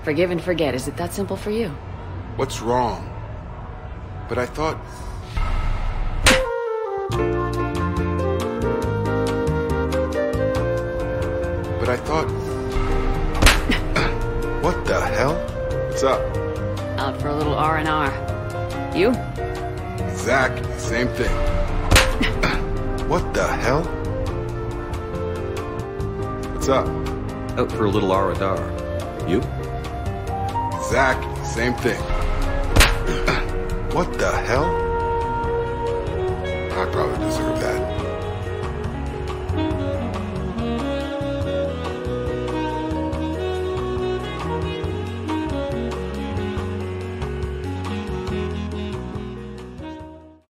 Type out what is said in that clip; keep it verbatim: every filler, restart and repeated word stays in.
Forgive and forget. Is it that simple for you? What's wrong? But I thought... But I thought... What the hell? What's up? Out for a little R and R. You? Zach, same thing. What the hell? What's up? Out for a little R and R. You? Zach, same thing. What the hell? I probably deserve